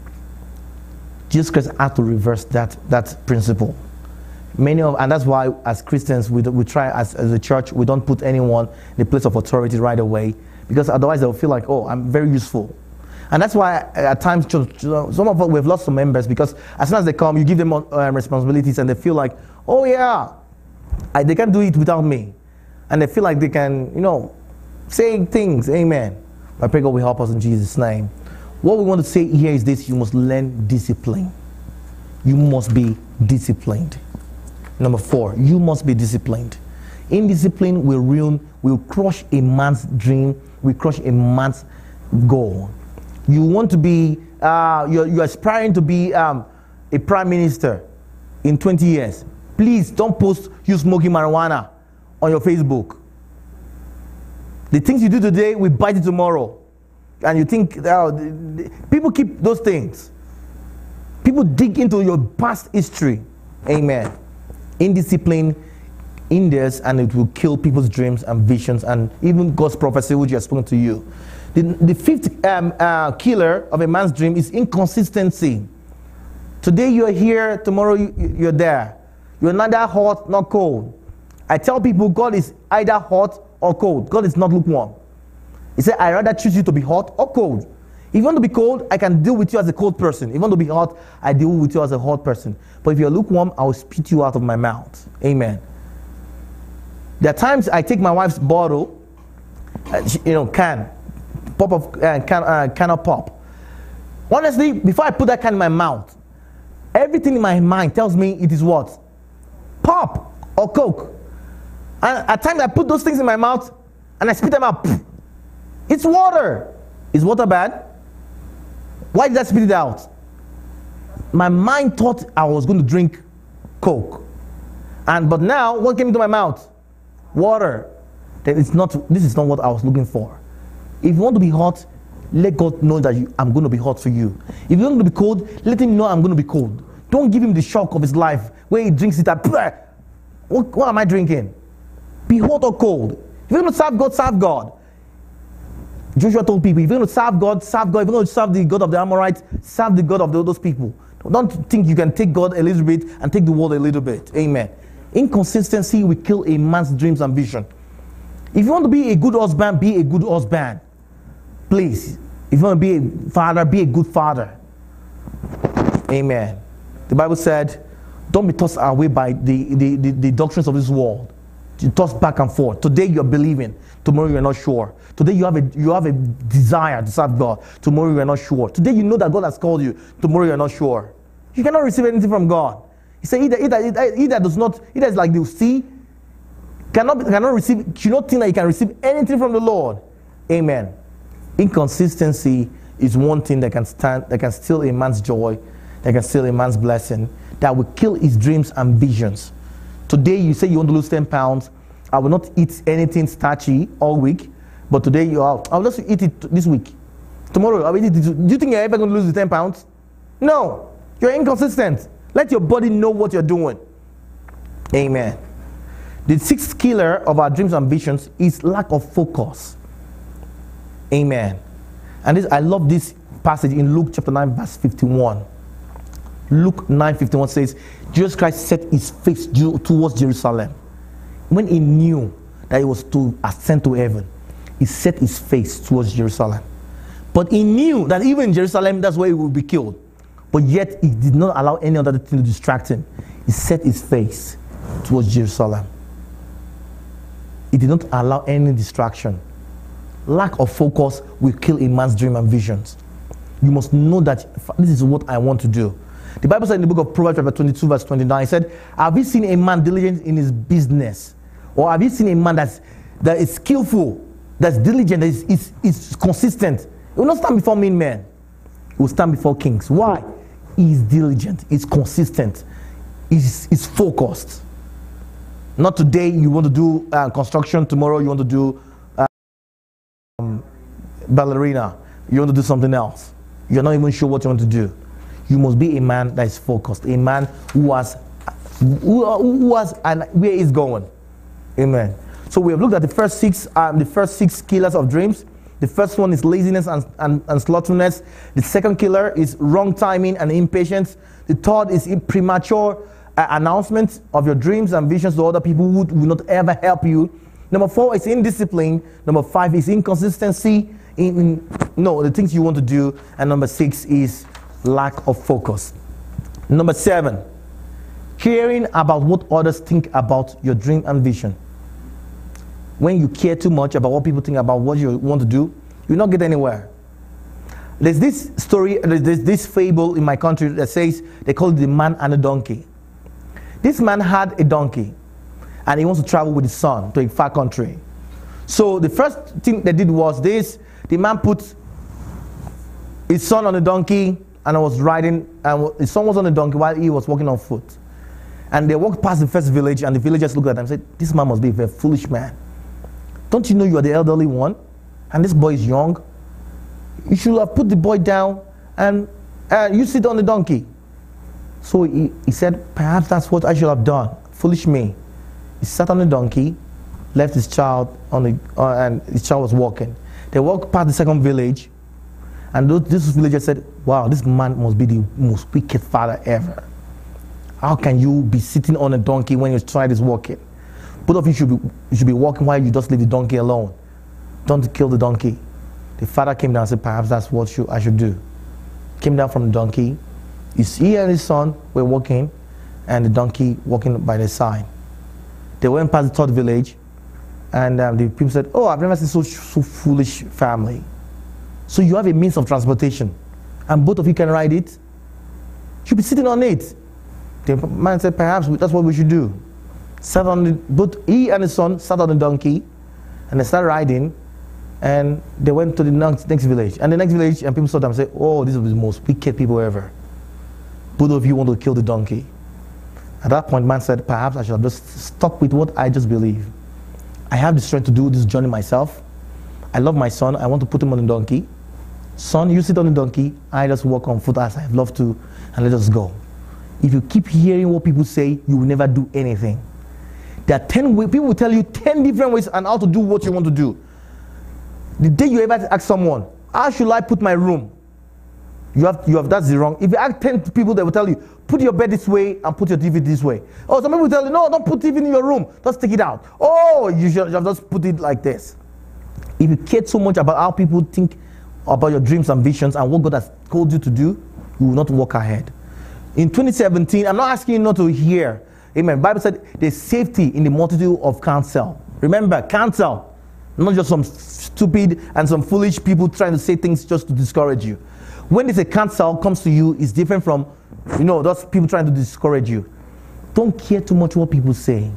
Jesus Christ had to reverse that principle. And that's why as Christians we try as a church, we don't put anyone in the place of authority right away, because otherwise they'll feel like, oh, I'm very useful. And that's why at times some of us, we've lost some members, because as soon as they come, you give them responsibilities and they feel like, oh yeah, they can do it without me. And they feel like they can, say things. Amen. I pray God will help us in Jesus' name. What we want to say here is this: you must learn discipline. You must be disciplined. Number 4, you must be disciplined. Indiscipline will crush a man's dream, will crush a man's goal. You want to be, you're aspiring to be a prime minister in 20 years. Please don't post you smoking marijuana on your Facebook. The things you do today will bite you tomorrow. And you think, people keep those things. People dig into your past history. Amen. Indiscipline hinders, and it will kill people's dreams and visions and even God's prophecy which has spoken to you. The fifth killer of a man's dream is inconsistency. Today you're here, tomorrow you're there. You're neither hot nor cold. I tell people God is either hot or cold. God is not lukewarm. He said, I rather choose you to be hot or cold. If you want to be cold, I can deal with you as a cold person. If you want to be hot, I deal with you as a hot person. But if you're lukewarm, I will spit you out of my mouth. Amen. There are times I take my wife's bottle, can of pop. Honestly, before I put that can in my mouth, everything in my mind tells me it is what? Pop or Coke. And at times I put those things in my mouth and I spit them out. It's water. Is water bad? Why did I spit it out? My mind thought I was going to drink Coke. But now, what came into my mouth? Water. This is not what I was looking for. If you want to be hot, let God know that I'm going to be hot for you. If you want to be cold, let him know I'm going to be cold. Don't give him the shock of his life where he drinks it at, what am I drinking? Be hot or cold. If you're going to serve God, serve God. Joshua told people, if you're going to serve God, serve God. If you're going to serve the God of the Amorites, serve the God of those people. Don't think you can take God a little bit and take the world a little bit. Amen. Inconsistency will kill a man's dreams and vision. If you want to be a good husband, be a good husband. Please. If you want to be a father, be a good father. Amen. The Bible said, don't be tossed away by the doctrines of this world. You toss back and forth. Today you're believing, tomorrow you're not sure. Today you have a desire to serve God, tomorrow you're not sure. Today you know that God has called you, tomorrow you're not sure. You cannot receive anything from God. He said, either is like the sea, cannot receive, should not think that you can receive anything from the Lord. Amen. Inconsistency is one thing that can steal a man's joy, that can steal a man's blessing, that will kill his dreams and visions. Today you say you want to lose 10 pounds. I will not eat anything starchy all week. But today I'll just eat it this week. Tomorrow I'll eat it. Do you think you're ever going to lose the 10 pounds? No. You're inconsistent. Let your body know what you're doing. Amen. The sixth killer of our dreams and visions is lack of focus. Amen. And I love this passage in Luke chapter 9 verse 51. Luke 9:51 says, Jesus Christ set his face towards Jerusalem. When he knew that he was to ascend to heaven, he set his face towards Jerusalem. But he knew that even in Jerusalem, that's where he would be killed. But yet, he did not allow any other thing to distract him. He set his face towards Jerusalem. He did not allow any distraction. Lack of focus will kill a man's dream and visions. You must know that this is what I want to do. The Bible said in the book of Proverbs chapter 22 verse 29, it said, have you seen a man diligent in his business? Or have you seen a man that is skillful, that's diligent, that is consistent? He will not stand before mean men. He will stand before kings. Why? He is diligent, he's consistent, he's focused. Not today you want to do construction, tomorrow you want to do ballerina, you want to do something else. You're not even sure what you want to do. You must be a man that is focused, a man who has and where he's going. Amen. So we have looked at the first six killers of dreams. The first one is laziness and slothfulness. The second killer is wrong timing and impatience. The third is premature announcement of your dreams and visions to other people who will not ever help you. Number 4 is indiscipline. Number 5 is inconsistency in the things you want to do. And number 6 is lack of focus. Number 7, caring about what others think about your dream and vision. When you care too much about what people think about what you want to do, you'll not get anywhere. There's this story, there's this fable in my country that says, they call it the man and the donkey. This man had a donkey, and he wants to travel with his son to a far country. So the first thing they did was this: the man put his son on a donkey and was riding, and his son was on the donkey while he was walking on foot. And they walked past the first village, and the villagers looked at them and said, "This man must be a very foolish man. Don't you know you are the elderly one? And this boy is young. You should have put the boy down and you sit on the donkey." So he said, "Perhaps that's what I should have done. Foolish me." He sat on the donkey, left his child on the, and his child was walking. They walked past the second village, and this villager said, "Wow, this man must be the most wicked father ever. How can you be sitting on a donkey when your child is walking? Both of you should be walking while you just leave the donkey alone. Don't kill the donkey." The father came down and said, "Perhaps that's what I should do." Came down from the donkey. He and his son were walking, and the donkey walking by their side. They went past the third village, and the people said, "Oh, I've never seen so foolish family. So you have a means of transportation, and both of you can ride it. You should be sitting on it." The man said, "Perhaps that's what we should do." Sat on both he and his son sat on the donkey, and they started riding, and they went to the next village. And the next village, and people saw them and said, "Oh, these are the most wicked people ever. Both of you want to kill the donkey." At that point, man said, "Perhaps I should have just stuck with what I just believe. I have the strength to do this journey myself. I love my son. I want to put him on the donkey. Son, you sit on the donkey. I just walk on foot as I love to, and let us go." If you keep hearing what people say, you will never do anything. There are 10 ways. People will tell you 10 different ways on how to do what you want to do. The day you ever ask someone, "How should I put my room?" You have that's the wrong. If you ask 10 people, they will tell you, "Put your bed this way and put your TV this way." Oh, some people will tell you, "No, don't put TV in your room. Just take it out." Oh, you should have just put it like this. If you care so much about how people think about your dreams and visions and what God has told you to do, you will not walk ahead. In 2017, I'm not asking you not to hear. Amen. The Bible said there's safety in the multitude of counsel. Remember, counsel, not just some stupid and some foolish people trying to say things just to discourage you. When there's a counsel comes to you, it's different from, those people trying to discourage you. Don't care too much what people say.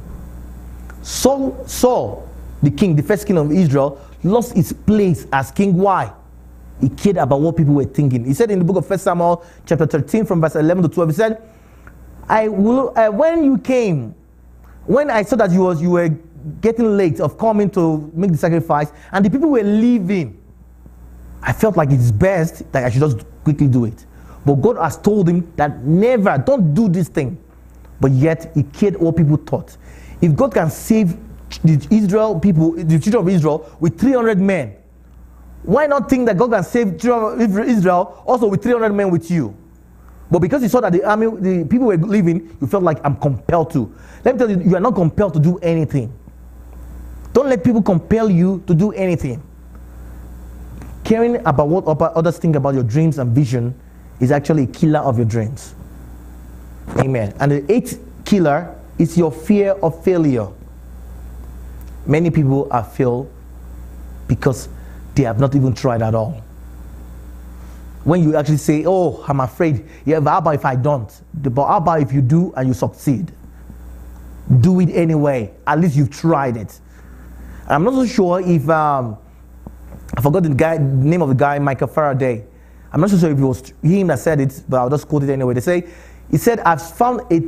Saul, the king, the first king of Israel, lost his place as king. Why? He cared about what people were thinking. He said in the book of 1 Samuel chapter 13 from verse 11 to 12, he said, when you came, when I saw that you were getting late of coming to make the sacrifice, and the people were leaving, I felt like it's best that I should just quickly do it. But God has told him that never, don't do this thing. But yet he cared what people thought. If God can save the children of Israel with 300 men, why not think that God can save children of Israel also with 300 men with you? But because you saw that the people were leaving, you felt like, I'm compelled to. Let me tell you, you are not compelled to do anything. Don't let people compel you to do anything. Caring about what others think about your dreams and vision is actually a killer of your dreams. Amen. And the 8th killer is your fear of failure. Many people are failed because they have not even tried at all. When you actually say, "Oh, I'm afraid," yeah, but how about if I don't? But how about if you do and you succeed? Do it anyway. At least you've tried it. I'm not so sure if I forgot the name of the guy, Michael Faraday. I'm not so sure if it was him that said it, but I'll just quote it anyway. He said, "I found a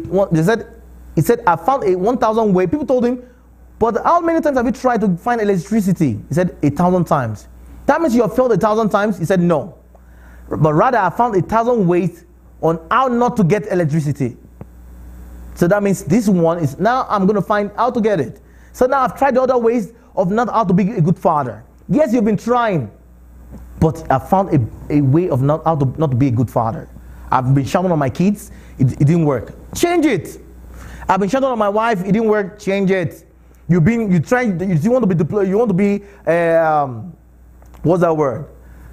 1,000 way." People told him, "But how many times have you tried to find electricity?" He said, 1,000 times. That means you have failed 1,000 times? He said, "No. But rather, I found 1,000 ways on how not to get electricity." So that means this one is, now I'm going to find how to get it. So now I've tried the other ways of not how to be a good father. Yes, you've been trying, but I found a way of not to be a good father. I've been shouting on my kids, it didn't work. Change it. I've been shouting on my wife, it didn't work. Change it. You want to be deployed. You want to be what's that word?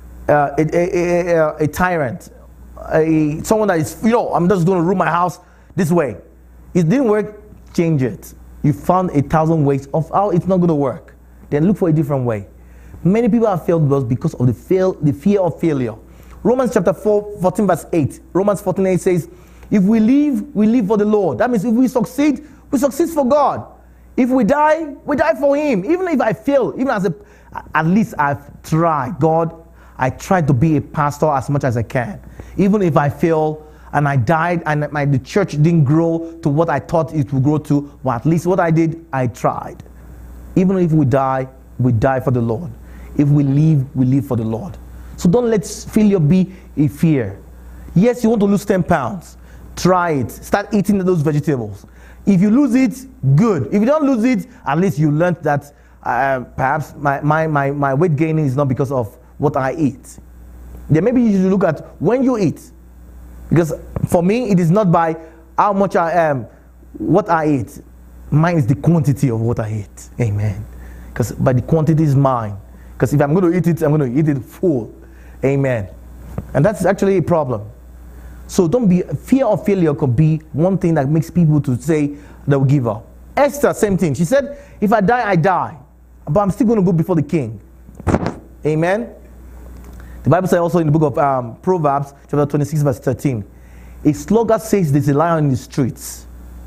A tyrant, someone that is, I'm just going to rule my house this way. It didn't work. Change it. You found 1,000 ways of how it's not going to work. Then look for a different way. Many people have failed because of the fear of failure. Romans chapter 14 verse 8. Romans 14:8 says, if we live for the Lord. That means if we succeed for God. If we die for Him. Even if I fail, even at least I've tried. God, I tried to be a pastor as much as I can. Even if I fail and I died and the church didn't grow to what I thought it would grow to, well, at least what I did, I tried. Even if we die for the Lord. If we live for the Lord. So don't let failure be a fear. Yes, you want to lose 10 pounds. Try it. Start eating those vegetables. If you lose it, good. If you don't lose it, at least you learned that perhaps my weight gaining is not because of what I eat. Then maybe you should look at when you eat. Because for me, it is not by how much I am, what I eat. Mine is the quantity of what I eat. Amen. Because by the quantity is mine. Because if I'm going to eat it, I'm going to eat it full. Amen. And that's actually a problem. So don't be, fear of failure could be one thing that makes people to say they'll give up. Esther, same thing. She said, if I die, I die. But I'm still going to go before the king. Amen. The Bible says also in the book of Proverbs, chapter 26, verse 13, a sluggard says there's a lion in the streets,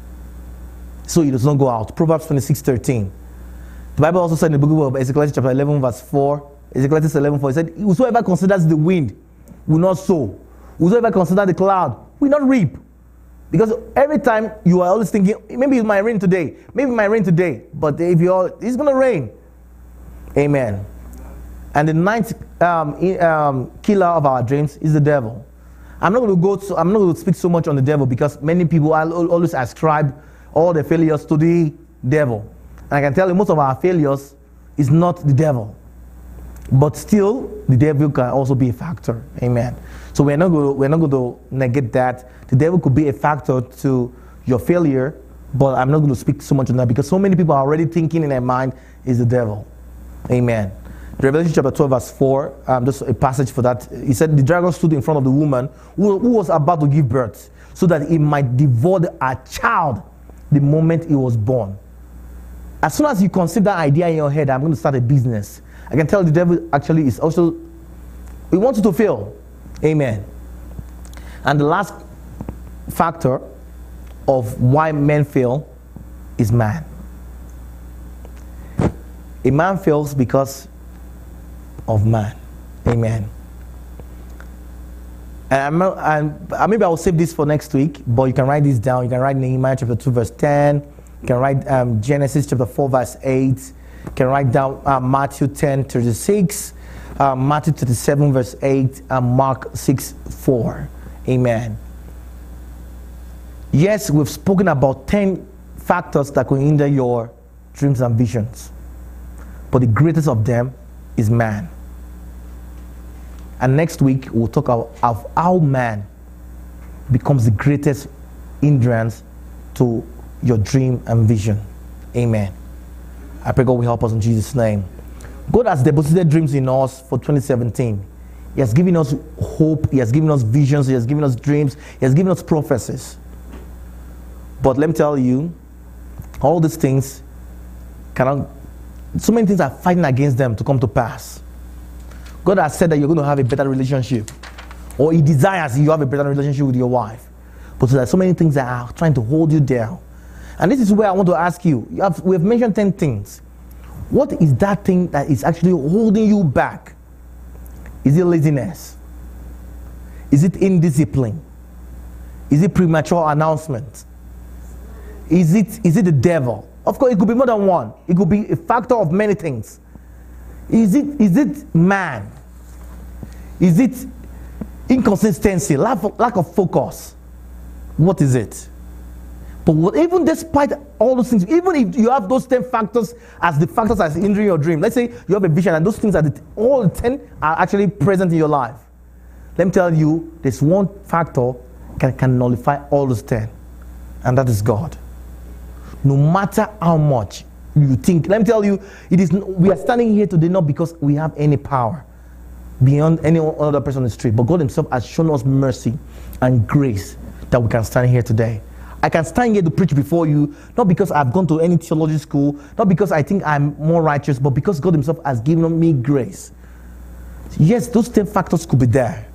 so he does not go out. Proverbs 26, 13. The Bible also said in the book of Ezekiel, chapter 11, verse 4, Ezekiel 11, 4, it said, whosoever considers the wind will not sow. Whosoever considers the cloud will not reap. Because every time you are always thinking, maybe it might rain today, but if it's going to rain. Amen. And the ninth killer of our dreams is the devil. I'm not going to speak so much on the devil because many people always ascribe all the failures to the devil. And I can tell you most of our failures is not the devil. But still, the devil can also be a factor. Amen. So we're not going to negate that. The devil could be a factor to your failure, but I'm not going to speak so much on that because so many people are already thinking in their mind is the devil. Amen. Revelation chapter 12 verse 4, just a passage for that. He said, the dragon stood in front of the woman who was about to give birth so that it might devour a child the moment he was born. As soon as you conceive that idea in your head, I'm going to start a business, I can tell the devil actually is also, he wants you to fail. Amen. And the last factor of why men fail is man. A man fails because of man. Amen. And maybe I'll save this for next week, but you can write this down. You can write Nehemiah chapter 2 verse 10. You can write Genesis chapter 4 verse 8. You can write down Matthew 10 36, Matthew 37 verse 8, and Mark 6 4. Amen. Yes, we've spoken about 10 factors that could hinder your dreams and visions. But the greatest of them is man. And next week, we'll talk of how man becomes the greatest hindrance to your dream and vision. Amen. I pray God will help us in Jesus' name. God has deposited dreams in us for 2017. He has given us hope. He has given us visions. He has given us dreams. He has given us prophecies. But let me tell you, all these things cannot, so many things are fighting against them to come to pass. God has said that you're going to have a better relationship, or He desires you have a better relationship with your wife. But there are so many things that are trying to hold you down. And this is where I want to ask you, we have mentioned 10 things. What is that thing that is actually holding you back? Is it laziness? Is it indiscipline? Is it premature announcement? Is it the devil? Of course, it could be more than one. It could be a factor of many things. Is it man? Is it inconsistency, lack of focus? What is it? But even despite all those things, even if you have those 10 factors as the factors that's hindering your dream, let's say you have a vision and those things are all 10 are actually present in your life. Let me tell you, there's one factor can nullify all those 10, and that is God. No matter how much you think, let me tell you, we are standing here today not because we have any power beyond any other person on the street, but God Himself has shown us mercy and grace that we can stand here today. I can stand here to preach before you, not because I've gone to any theology school, not because I think I'm more righteous, but because God Himself has given me grace. Yes, those 10 factors could be there,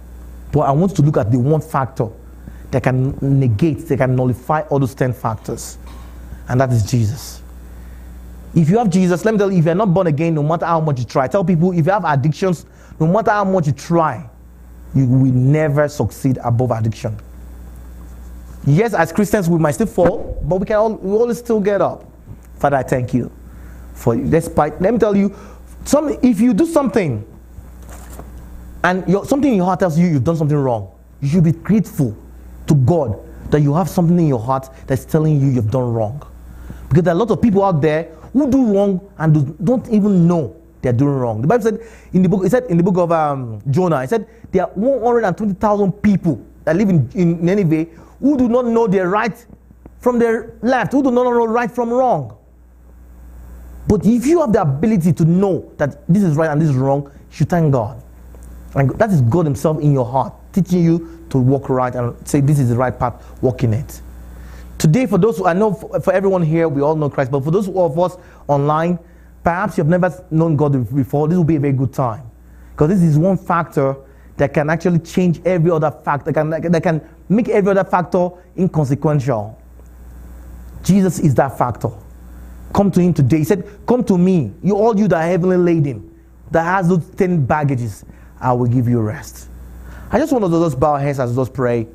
But I want you to look at the one factor that can negate, that can nullify all those 10 factors. And that is Jesus. If you have Jesus, let me tell you, if you're not born again, no matter how much you try, tell people, if you have addictions, no matter how much you try, you will never succeed above addiction. Yes, as Christians, we might still fall, but we always still get up. Father, I thank you for despite. Let me tell you, if you do something and something in your heart tells you you've done something wrong, you should be grateful to God that you have something in your heart that's telling you you've done wrong. Because there are a lot of people out there who do wrong and don't even know they're doing wrong. The Bible said in the book of Jonah, it said there are 120,000 people that live in Nineveh who do not know their right from their left, who do not know right from wrong. But if you have the ability to know that this is right and this is wrong, you should thank God. And that is God himself in your heart, teaching you to walk right and say this is the right path, walk in it. Today, for those who, I know for everyone here, we all know Christ, but for those of us online, perhaps you've never known God before, this will be a very good time. Because this is one factor that can actually change every other factor, that can make every other factor inconsequential. Jesus is that factor. Come to him today. He said, come to me, all you that are heavily laden, that has those 10 baggages, I will give you rest. I just want us to just bow our heads as we just pray.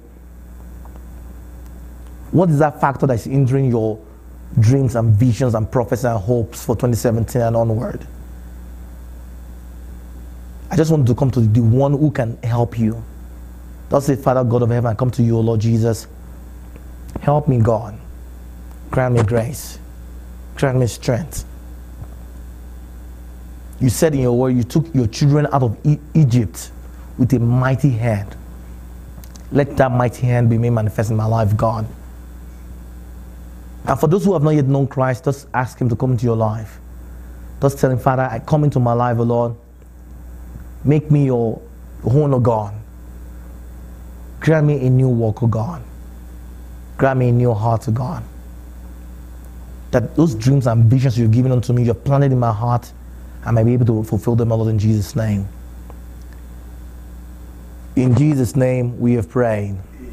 What is that factor that is hindering your dreams and visions and prophecies and hopes for 2017 and onward? I just want to come to the one who can help you. Just say, Father God of heaven, I come to you, O Lord Jesus. Help me, God. Grant me grace. Grant me strength. You said in your word, you took your children out of Egypt with a mighty hand. Let that mighty hand be made manifest in my life, God. And for those who have not yet known Christ, just ask him to come into your life. Just tell him, Father, I come into my life, O Lord. Make me your own, O God. Grant me a new walk, O God. Grant me a new heart, O God. That those dreams and visions you've given unto me, you've planted in my heart, I may be able to fulfill them, O Lord, in Jesus' name. In Jesus' name we have prayed.